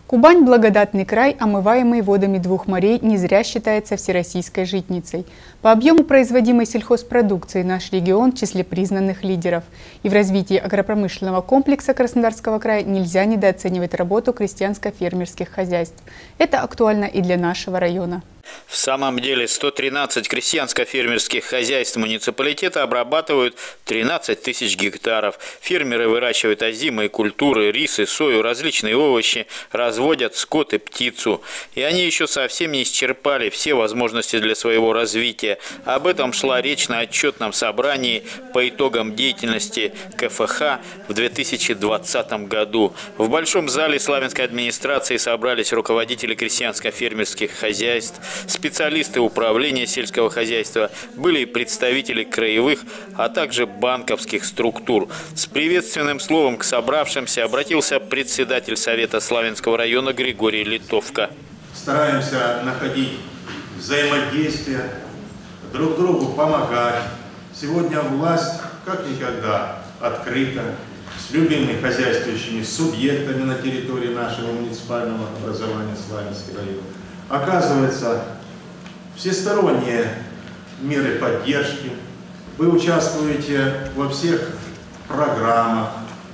Кубань – благодатный край, омываемый водами двух морей, не зря считается всероссийской житницей. По объему производимой сельхозпродукции наш регион в числе признанных лидеров. И в развитии агропромышленного комплекса Краснодарского края нельзя недооценивать работу крестьянско-фермерских хозяйств. Это актуально и для нашего района. В самом деле 113 крестьянско-фермерских хозяйств муниципалитета обрабатывают 13 тысяч гектаров. Фермеры выращивают озимые культуры, рис и сою, различные овощи, разводят скот и птицу. И они еще совсем не исчерпали все возможности для своего развития. Об этом шла речь на отчетном собрании по итогам деятельности КФХ в 2020 году. В Большом зале Славянской администрации собрались руководители крестьянско-фермерских хозяйств, специалисты управления сельского хозяйства, были и представители краевых, а также банковских структур. С приветственным словом к собравшимся обратился председатель Совета Славянского района Григорий Литовка. Стараемся находить взаимодействие, друг другу помогать. Сегодня власть как никогда открыта с любыми хозяйствующими субъектами на территории нашего муниципального образования Славянский район. Оказывается, всесторонние меры поддержки. Вы участвуете во всех программах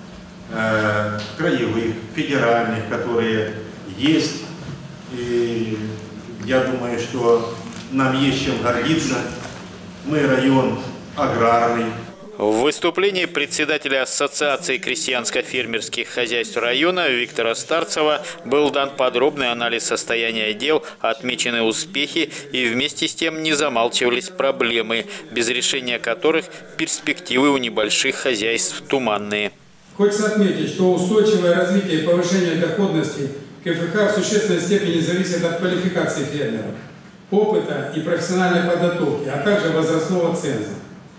краевых, федеральных, которые есть. И я думаю, что нам есть чем гордиться. Мы район аграрный. В выступлении председателя Ассоциации крестьянско-фермерских хозяйств района Виктора Старцева был дан подробный анализ состояния дел, отмечены успехи и вместе с тем не замалчивались проблемы, без решения которых перспективы у небольших хозяйств туманные. Хочется отметить, что устойчивое развитие и повышение доходности КФХ в существенной степени зависит от квалификации фермеров, опыта и профессиональной подготовки, а также возрастного ценза.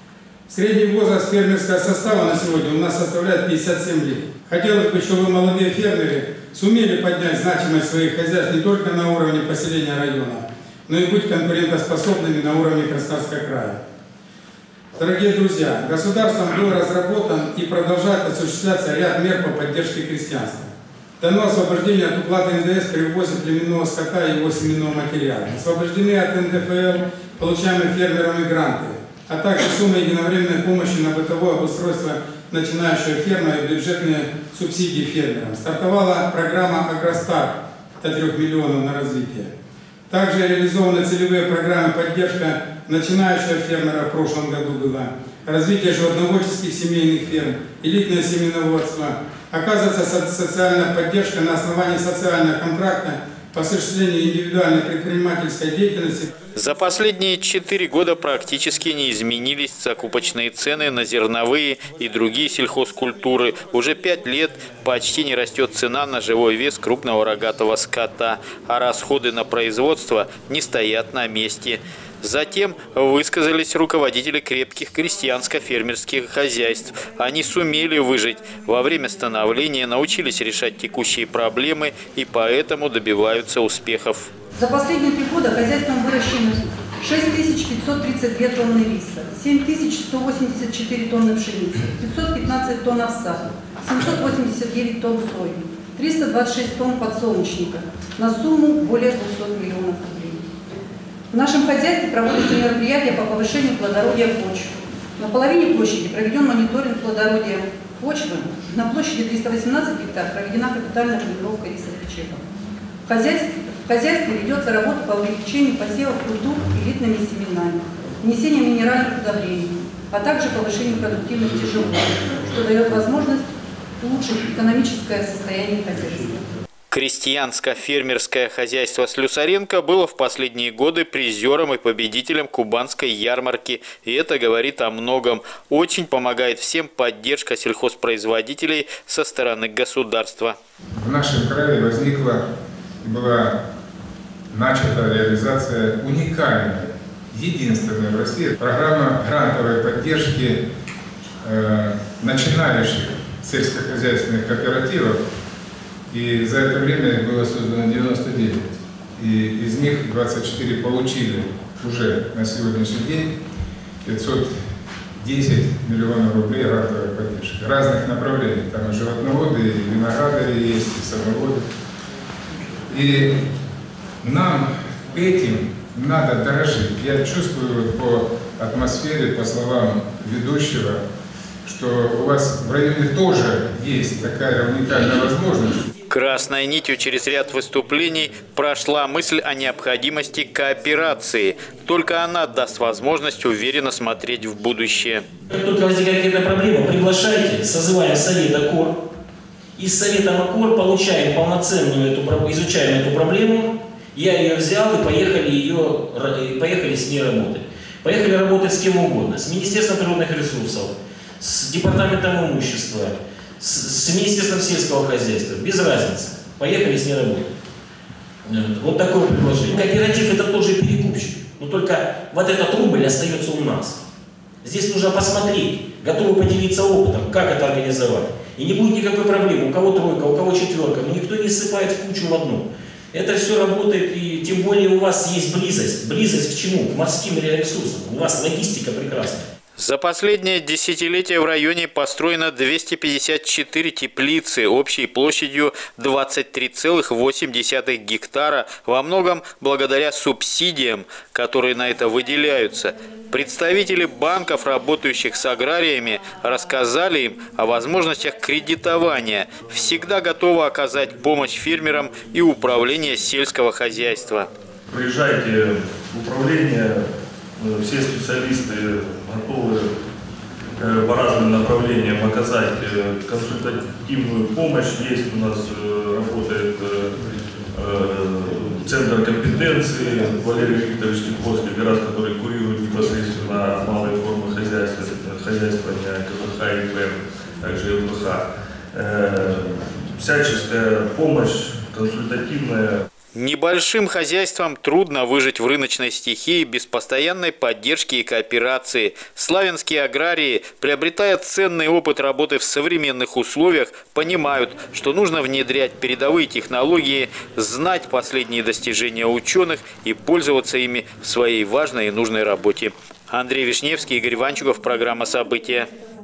Средний возраст фермерского состава на сегодня у нас составляет 57 лет. Хотелось бы, чтобы молодые фермеры сумели поднять значимость своих хозяйств не только на уровне поселения района, но и быть конкурентоспособными на уровне Краснодарского края. Дорогие друзья, государством был разработан и продолжает осуществляться ряд мер по поддержке крестьянства. Дано освобождение от уплаты НДС при ввозе племенного скота и его семенного материала. Освобождены от НДФЛ получаемые фермерами гранты, а также сумма единовременной помощи на бытовое обустройство начинающего фермера и бюджетные субсидии фермерам. Стартовала программа «Агростарт» до 3 миллионов на развитие. Также реализованы целевые программы поддержка начинающего фермера в прошлом году была, развитие животноводческих семейных ферм, элитное семеноводство. Оказывается социальная поддержка на основании социального контракта по осуществлению индивидуальной предпринимательской деятельности. За последние 4 года практически не изменились закупочные цены на зерновые и другие сельхозкультуры. Уже 5 лет почти не растет цена на живой вес крупного рогатого скота, а расходы на производство не стоят на месте. Затем высказались руководители крепких крестьянско-фермерских хозяйств. Они сумели выжить во время становления, научились решать текущие проблемы и поэтому добиваются успехов. За последние 3 года хозяйством выращено 6532 тонны риса, 7184 тонны пшеницы, 515 тонн овса, 789 тонн сои, 326 тонн подсолнечника на сумму более 200 миллионов рублей. В нашем хозяйстве проводятся мероприятия по повышению плодородия почвы. На половине площади проведен мониторинг плодородия почвы. На площади 318 гектар проведена капитальная планировка рисопричепа. В хозяйстве ведется работа по увеличению посевов культур элитными семенами, внесением минеральных удобрений, а также повышению продуктивности животных, что дает возможность улучшить экономическое состояние хозяйства. Крестьянско-фермерское хозяйство Слюсаренко было в последние годы призером и победителем Кубанской ярмарки. И это говорит о многом. Очень помогает всем поддержка сельхозпроизводителей со стороны государства. В нашем крае была начата реализация уникальной, единственной в России программа грантовой поддержки начинающих сельскохозяйственных кооперативов. И за это время было создано 99. И из них 24 получили уже на сегодняшний день 510 миллионов рублей грантовой поддержки. Разных направлений. Там и животноводы, и виноградари есть, и садоводы. И нам этим надо дорожить. Я чувствую по атмосфере, по словам ведущего, что у вас в районе тоже есть такая уникальная возможность. Красной нитью через ряд выступлений прошла мысль о необходимости кооперации. Только она даст возможность уверенно смотреть в будущее. Как только возникает какая-то проблема, приглашайте, созываем совет ОКОР. И с советом ОКОР получаем полноценную изучаем эту проблему. Я ее взял и поехали с ней работать. Поехали работать с кем угодно. С Министерством природных ресурсов, с Департаментом имущества, с Министерством сельского хозяйства. Без разницы. Поехали с ней работать. Вот такое предложение. Кооператив – это тот же перекупщик. Но только вот этот рубль остается у нас. Здесь нужно посмотреть, готовы поделиться опытом, как это организовать. И не будет никакой проблемы. У кого тройка, у кого четверка. Но никто не ссыпает в кучу в одну. Это все работает, и тем более у вас есть близость. Близость к чему? К морским ресурсам. У вас логистика прекрасная. За последнее десятилетие в районе построено 254 теплицы общей площадью 23,8 гектара, во многом благодаря субсидиям, которые на это выделяются. Представители банков, работающих с аграриями, рассказали им о возможностях кредитования. Всегда готовы оказать помощь фермерам и управление сельского хозяйства. Приезжайте в управление. Все специалисты готовы по разным направлениям оказать консультативную помощь. Есть у нас работает центр компетенции Валерий Викторович Тиховский, который курирует непосредственно малые формы хозяйствования КЗХ и ИП, также ЛПХ. Всяческая помощь консультативная. Небольшим хозяйствам трудно выжить в рыночной стихии без постоянной поддержки и кооперации. Славянские аграрии, приобретая ценный опыт работы в современных условиях, понимают, что нужно внедрять передовые технологии, знать последние достижения ученых и пользоваться ими в своей важной и нужной работе. Андрей Вишневский, Игорь Ванчугов, программа «События».